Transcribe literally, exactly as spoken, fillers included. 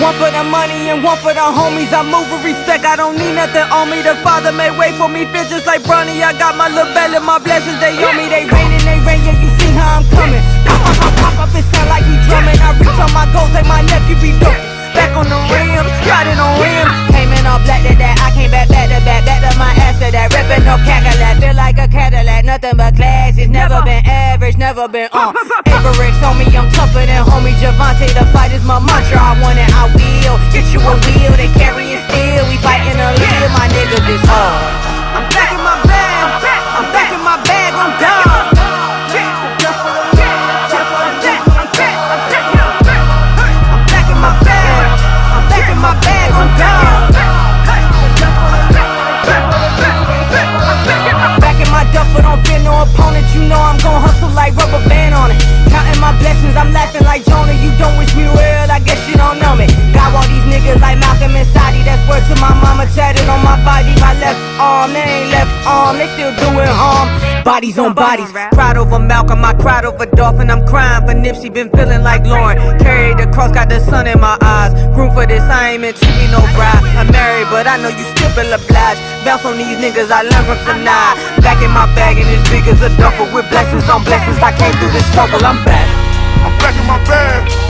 One for the money and one for the homies. I move with respect, I don't need nothing on me. The Father made way for me, feel just like Bronny. I got my little belly, my blessings, they on me. They rain and they rain, yeah, you see how I'm coming. Pop, pop, pop, pop up, it sound like we drumming. I reach on my goals like my nephew be dope. Back on the rims, riding on rims. Came in all black to that, I came back back to back. Back to my ass to that, ripping off Cadillac. Feel like a Cadillac, nothing but class. It's never been average, never been uh Average on me, I'm tougher than homie Javante. The fight is my mantra, I want it, I will. Get you a wheel, they carrying steel. We fighting a live, my niggas is hard. I'm back in my bag, I'm back in my bag, I'm gone. Don't fear no opponent, you know I'm gon' hustle like rubber band on it. Counting my blessings, I'm laughing like Jonah. You don't wish me well, I guess you don't know me. Got all these niggas like Malcolm and Saudi. That's word to my mama, tatted on my body. My left arm, they ain't left arm, they still doing harm. Bodies on bodies, cried over Malcolm, I cried over Dolphin. I'm crying for Nipsey, been feeling like Lauren. Carried the cross, got the sun in my eyes. Groom for this, I ain't meant to be no bride. I'm married, but I know you still feel obliged. Bounce on these niggas, I learned from Sanaa. Back in my bag and it's big as a duffel with blessings on blessings. I came through the struggle, I'm back. I'm back in my bag.